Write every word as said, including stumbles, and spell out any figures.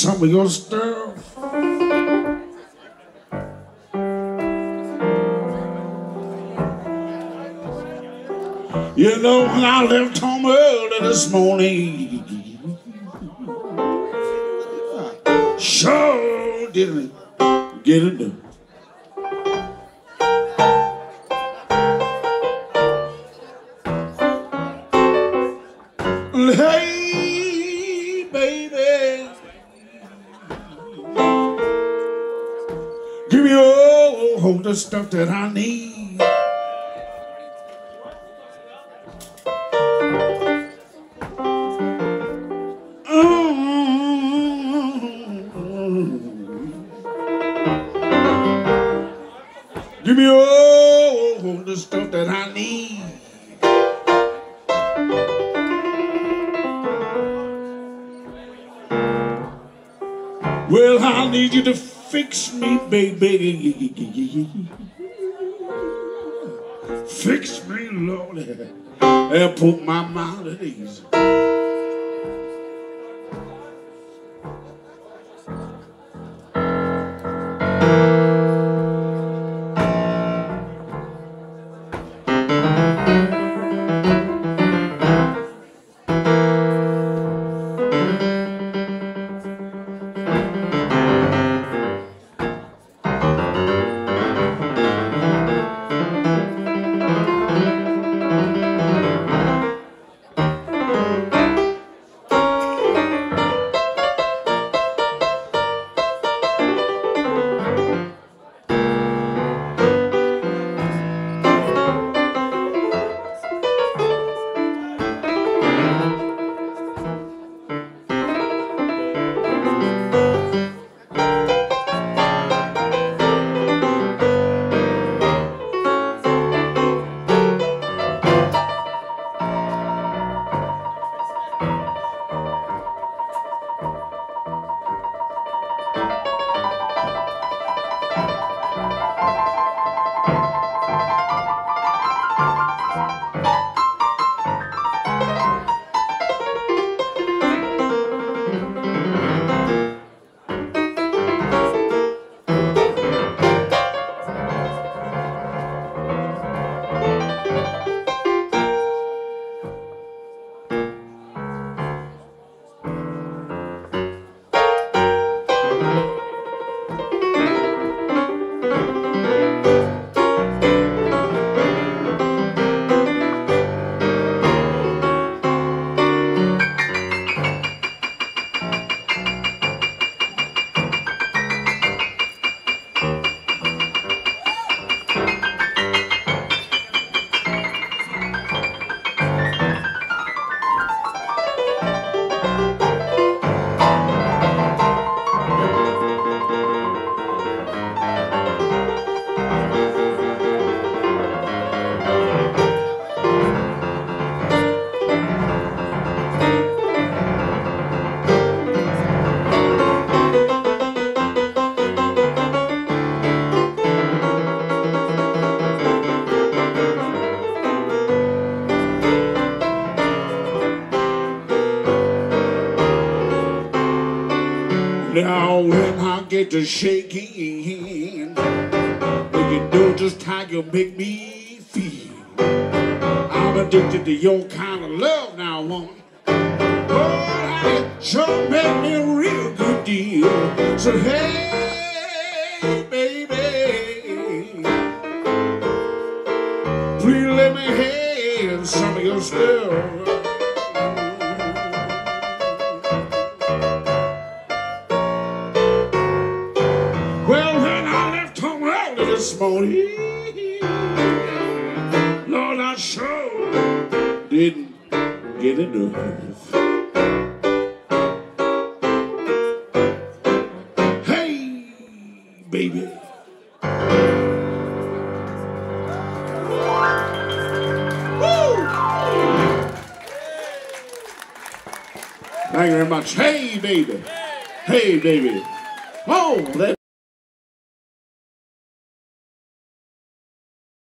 some of your stuff. You know, when I left home early this morning, sure didn't get it done. Hey, baby, give me all the stuff that I need. Give me all the stuff that I need. Well, I need you to fix me, baby. Fix me, Lord, and put my mind at ease. Now when I get to shaking, when you know just how you make me feel. I'm addicted to your kind of love now, woman. Oh, it sure make me a real good deal. So hey, baby, please let me have some of your stuff. This morning, Lord, I sure didn't get enough. Hey, baby. Woo! Thank you very much. Hey, baby. Hey, baby. Oh, that